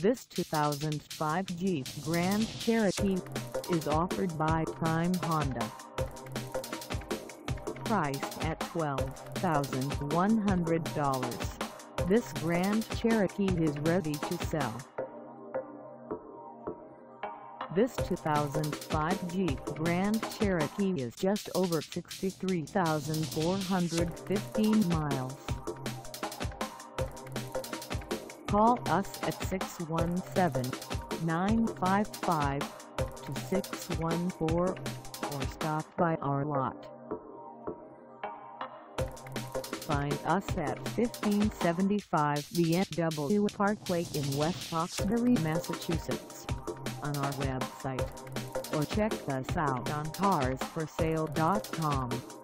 This 2005 Jeep Grand Cherokee is offered by Prime Honda. Priced at $12,100, this Grand Cherokee is ready to sell. This 2005 Jeep Grand Cherokee is just over 63,415 miles. Call us at 617-955-2614 or stop by our lot. Find us at 1575 VFW Parkway in West Roxbury, Massachusetts, on our website, or check us out on carsforsale.com.